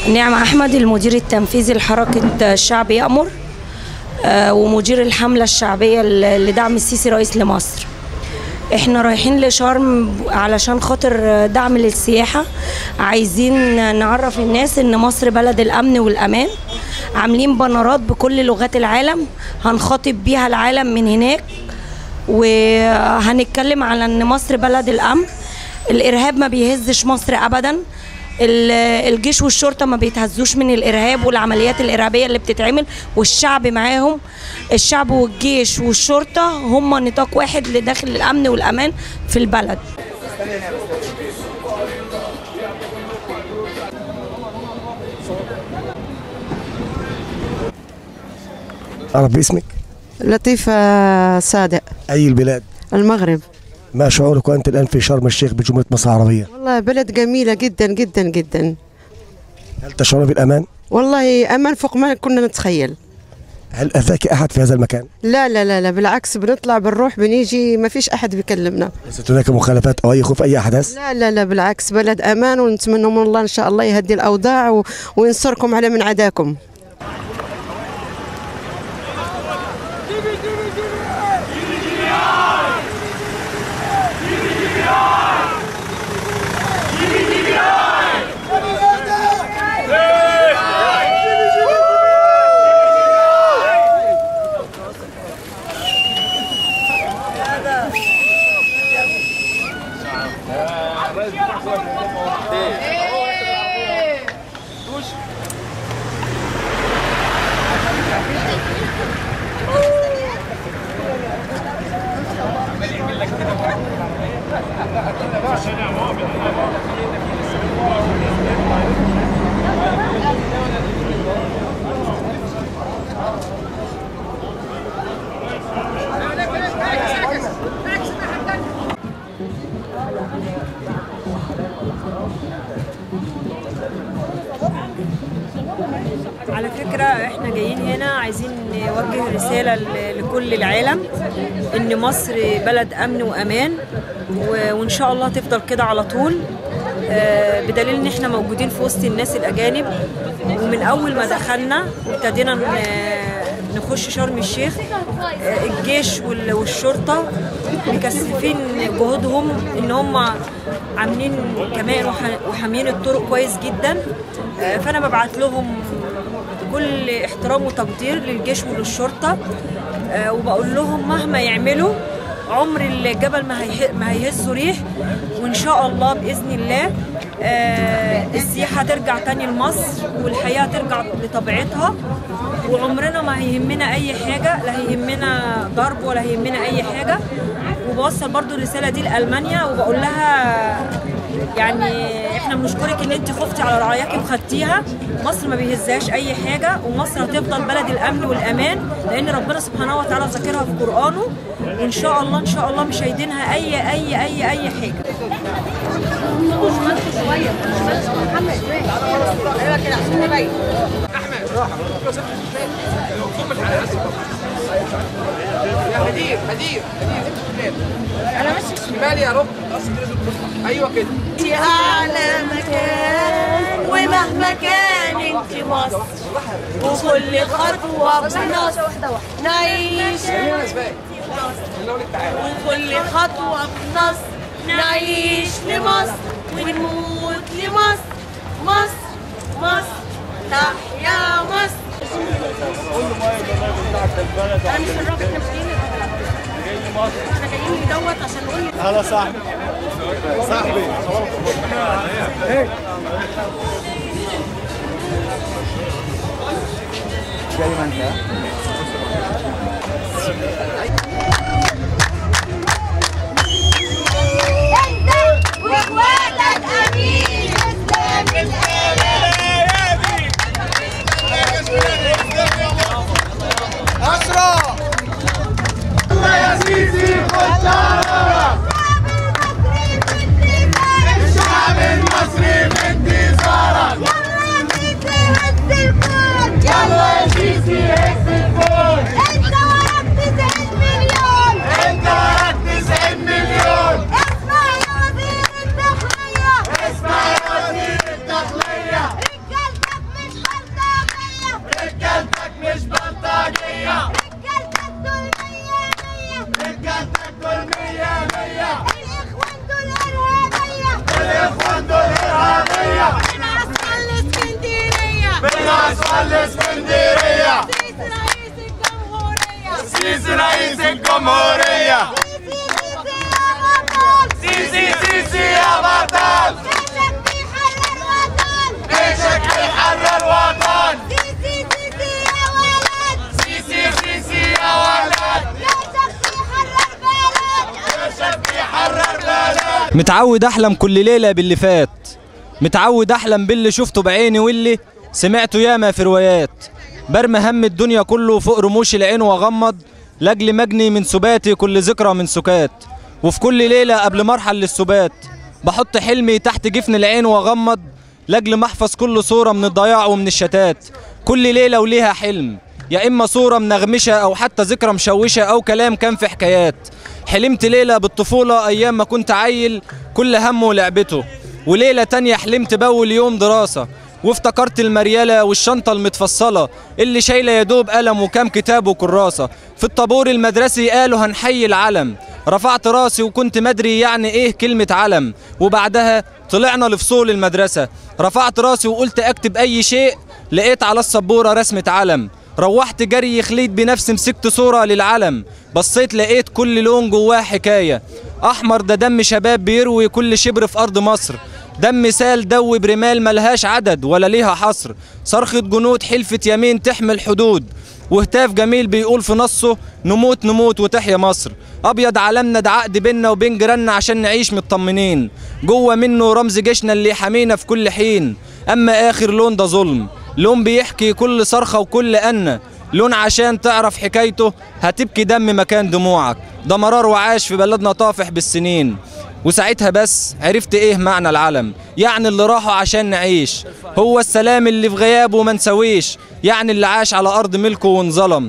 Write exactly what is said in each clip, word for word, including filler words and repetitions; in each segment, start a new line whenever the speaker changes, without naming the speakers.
نعمة أحمد، المدير التنفيذي لحركة الشعب يأمر ومدير الحملة الشعبية لدعم السيسي رئيس لمصر. احنا رايحين لشرم علشان خاطر دعم للسياحة، عايزين نعرف الناس ان مصر بلد الأمن والأمان. عاملين بنرات بكل لغات العالم هنخاطب بيها العالم من هناك، وهنتكلم على ان مصر بلد الأمن. الإرهاب ما بيهزش مصر أبدا، الجيش والشرطة ما بيتهزوش من الإرهاب والعمليات الإرهابية اللي بتتعمل، والشعب معاهم. الشعب والجيش والشرطة هم نطاق واحد لداخل الأمن والأمان في البلد.
أعرف باسمك؟
لطيفة صادق.
أي البلاد؟
المغرب.
ما شعورك وأنت الآن في شرم الشيخ بجمهورية مصر العربية؟
والله بلد جميلة جدا جدا جدا.
هل تشعرون بالأمان؟
والله أمان فوق ما كنا نتخيل.
هل أذاك أحد في هذا المكان؟
لا لا لا لا، بالعكس، بنطلع بنروح بنيجي ما فيش أحد بيكلمنا.
ليست هناك مخالفات أو أي خوف أي أحداث؟
لا لا لا، بالعكس بلد أمان، ونتمنى من الله إن شاء الله يهدي الأوضاع و... وينصركم على من عداكم.
على فكرة احنا جايين هنا عايزين نوجه رسالة لكل العالم ان مصر بلد امن وامان، وان شاء الله تفضل كده على طول، بدليل ان احنا موجودين في وسط الناس الاجانب. ومن اول ما دخلنا ابتدينا نخش شرم الشيخ، الجيش والشرطة مكثفين جهودهم ان هم عاملين كمان وحاميين الطرق كويس جدا. فانا ببعت لهم كل احترام وتقدير للجيش وللشرطة، وبقول لهم مهما يعملوا عمر الجبل ما هيهزوا ريح. وان شاء الله باذن الله السياحة ترجع تاني لمصر، والحياة ترجع لطبيعتها، وعمرنا ما هيهمنا اي حاجة، لا هيهمنا ضرب ولا هيهمنا اي حاجة. وبوصل برضو الرسالة دي لألمانيا وبقول لها يعني احنا بنشكرك ان انت خفتي على رعاياكي وخدتيها. مصر ما بيهزهاش اي حاجه، ومصر هتفضل بلد الامن والامان، لان ربنا سبحانه وتعالى ذاكرها في قرانه. وان شاء الله ان شاء الله مش هيدينها اي اي اي اي حاجه.
يا هدير هدير هدير انا ماشي شمال يا رب. ايوه كده.
يا اعلى مكان ومهما كان انت مصر، وكل خطوه بنصر نعيش، وكل خطوه بنصر نعيش لمصر ونموت لمصر. مصر مصر تحيا مصر. انا مش الراجل، احنا مش جايين احنا جايين ندوت عشان نقول لك
هلا صاحبي صاحبي هيك جاي ما انت
واخواتك امين اسلام
أسرع الله يا سيسي خد الشعب المصري بانتصارك. يلا يا سيسي هز الكون.
انت وراك تسعين مليون.
الاسكندرية. سيسي رئيس الجمهورية. سيسي سيسي يا بطل. جيشك بيحرر الوطن. سيسي سيسي يا ولد. سيسي سيسي يا ولد. جيشك بيحرر بلد.
متعود احلم كل ليله باللي فات، متعود احلم باللي شفته بعيني واللي سمعته ياما في روايات. برمي هم الدنيا كله فوق رموش العين واغمض لاجل مجني من سباتي كل ذكرى من سكات. وفي كل ليله قبل ما ارحل للسبات بحط حلمي تحت جفن العين واغمض لاجل ما احفظ كل صوره من الضياع ومن الشتات. كل ليله وليها حلم، يا اما صوره منغمشه او حتى ذكرى مشوشه او كلام كان في حكايات. حلمت ليله بالطفوله ايام ما كنت عيل كل همه ولعبته، وليله تانيه حلمت باول يوم دراسه وافتكرت المريالة والشنطة المتفصلة اللي شايلة يدوب قلم وكام كتاب وكراسة. في الطابور المدرسي قالوا هنحيي العلم، رفعت راسي وكنت مدري يعني ايه كلمة علم. وبعدها طلعنا لفصول المدرسة، رفعت راسي وقلت اكتب اي شيء، لقيت على السبورة رسمة علم. روحت جري خليت بنفسي مسكت صورة للعلم، بصيت لقيت كل لون جواه حكاية. احمر ده دم شباب بيروي كل شبر في ارض مصر، دم سال دوي برمال ملهاش عدد ولا ليها حصر. صرخة جنود حلفت يمين تحمل حدود، وهتاف جميل بيقول في نصه نموت نموت وتحيا مصر. ابيض علمنا ده عقد بينا وبين جيراننا عشان نعيش مطمنين، جوه منه رمز جيشنا اللي يحامينا في كل حين. اما اخر لون ده ظلم، لون بيحكي كل صرخة وكل أنة، لون عشان تعرف حكايته هتبكي دم مكان دموعك. ده مرار وعاش في بلدنا طافح بالسنين، وساعتها بس عرفت ايه معنى العلم. يعني اللي راحوا عشان نعيش، هو السلام اللي في غيابه ما نسويش، يعني اللي عاش على ارض ملكه وانظلم.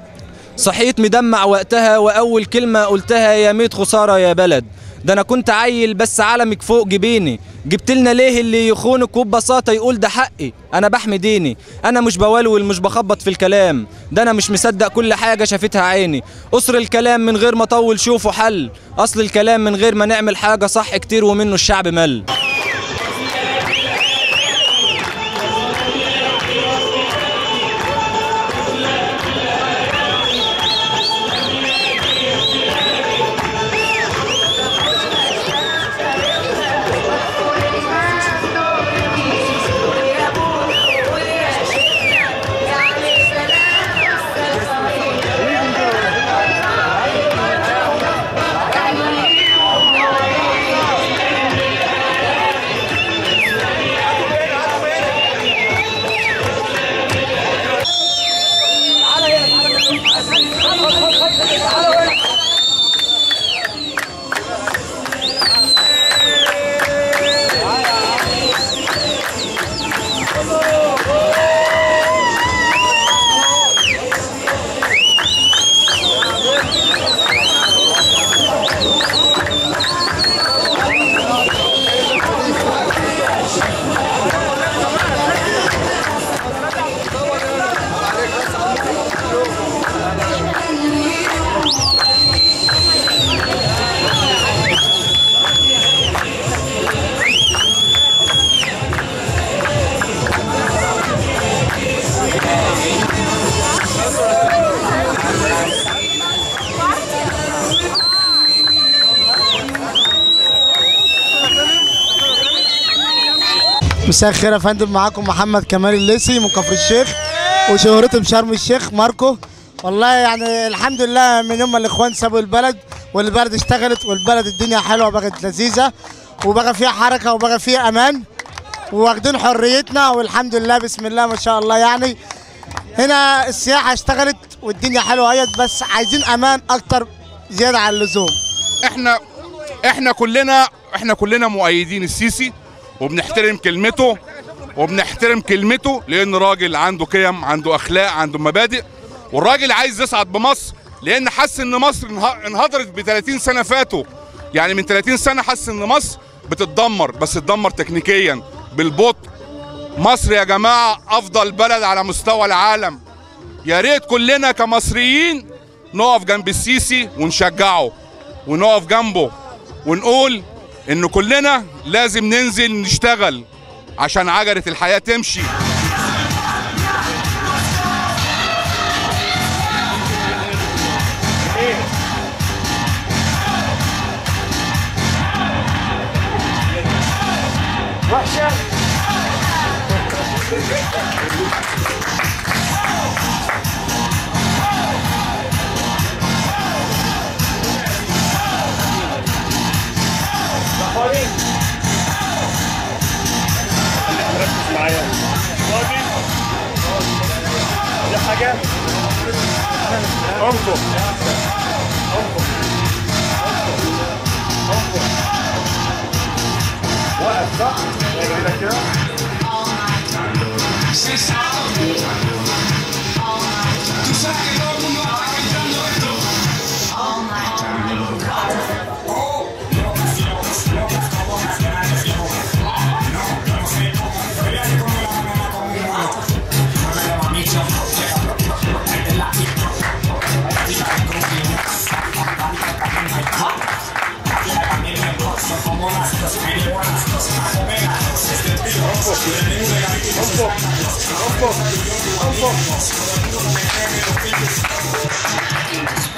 صحيت مدمع وقتها واول كلمه قلتها يا ميت خساره يا بلد. ده انا كنت عيل بس علمك فوق جبيني، جبت لنا ليه اللي يخونك وببساطه يقول ده حقي. انا بحمي ديني، انا مش بولول مش بخبط في الكلام، ده انا مش مصدق كل حاجه شافتها عيني. قصر الكلام من غير ما اطول شوفوا حل، اصل الكلام من غير ما نعمل حاجه صح كتير ومنه الشعب مل.
مساء الخير يا فندم، معاكم محمد كمال الليثي من كفر الشيخ، وشهرتي بشرم الشيخ ماركو. والله يعني الحمد لله من يوم ما الاخوان سابوا البلد والبلد اشتغلت والبلد الدنيا حلوه بقت لذيذه وبقى فيها حركه وبقى فيها امان وواخدين حريتنا والحمد لله بسم الله ما شاء الله. يعني هنا السياحه اشتغلت والدنيا حلوه اهيت، بس عايزين امان اكتر زياده عن اللزوم.
احنا احنا كلنا احنا كلنا مؤيدين السيسي وبنحترم كلمته وبنحترم كلمته لان راجل عنده قيم، عنده اخلاق، عنده مبادئ، والراجل عايز يصعد بمصر لان حس ان مصر انهدرت ب ثلاثين سنه فاتوا. يعني من ثلاثين سنه حس ان مصر بتتدمر، بس تتدمر تكنيكيا بالبطء. مصر يا جماعه افضل بلد على مستوى العالم. يا ريت كلنا كمصريين نقف جنب السيسي ونشجعه ونقف جنبه ونقول ان كلنا لازم ننزل نشتغل عشان عجلة الحياة تمشي.
فاضي؟ خليك مركز معايا. فاضي؟ دي حاجة؟ انفخ. انفخ. انفخ. وقف صح؟ ايدك كده. انفخ انفخ انفخ